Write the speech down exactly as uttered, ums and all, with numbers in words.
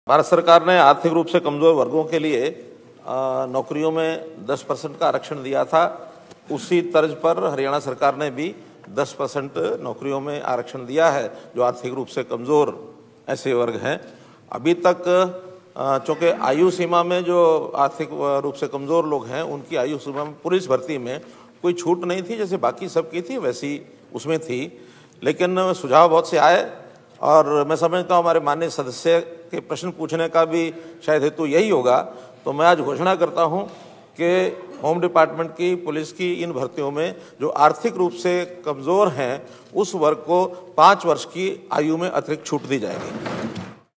भारत सरकार ने आर्थिक रूप से कमजोर वर्गों के लिए नौकरियों में दस परसेंट का आरक्षण दिया था। उसी तर्ज पर हरियाणा सरकार ने भी दस परसेंट नौकरियों में आरक्षण दिया है जो आर्थिक रूप से कमज़ोर ऐसे वर्ग हैं। अभी तक चूँकि आयु सीमा में जो आर्थिक रूप से कमज़ोर लोग हैं उनकी आयु सीमा में पुलिस भर्ती में कोई छूट नहीं थी, जैसे बाकी सबकी थी वैसी उसमें थी। लेकिन सुझाव बहुत से आए और मैं समझता हूँ हमारे माननीय सदस्य के प्रश्न पूछने का भी शायद हेतु यही होगा। तो मैं आज घोषणा करता हूँ कि होम डिपार्टमेंट की, पुलिस की इन भर्तियों में जो आर्थिक रूप से कमज़ोर हैं उस वर्ग को पाँच वर्ष की आयु में अतिरिक्त छूट दी जाएगी।